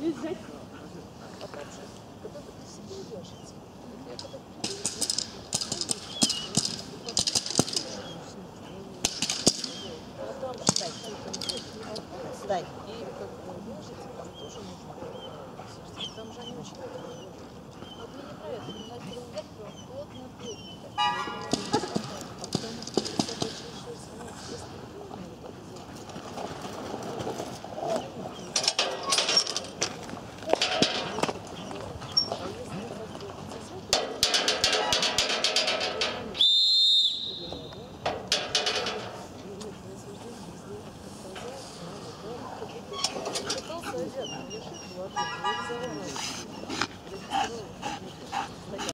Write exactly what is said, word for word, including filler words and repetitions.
Или взять. Когда ты при себе вяжется, я когда а там встать, встать, и как бы вяжется, там тоже нужно. Там же они очень. Вот мне не нравится, у нас плотно-плотно.